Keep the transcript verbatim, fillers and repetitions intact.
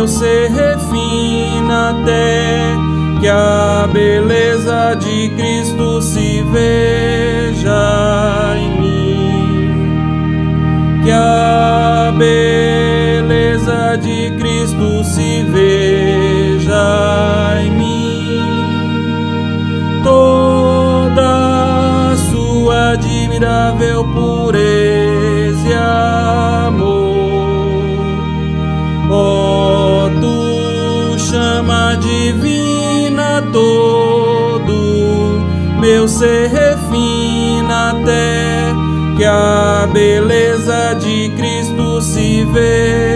meu ser refina até que a beleza de Cristo se veja em mim. Que a beleza de Cristo se veja em mim. Toda a sua admirável pureza e amor, ó tu chama divina, todo meu ser refina até que a beleza de Cristo se veja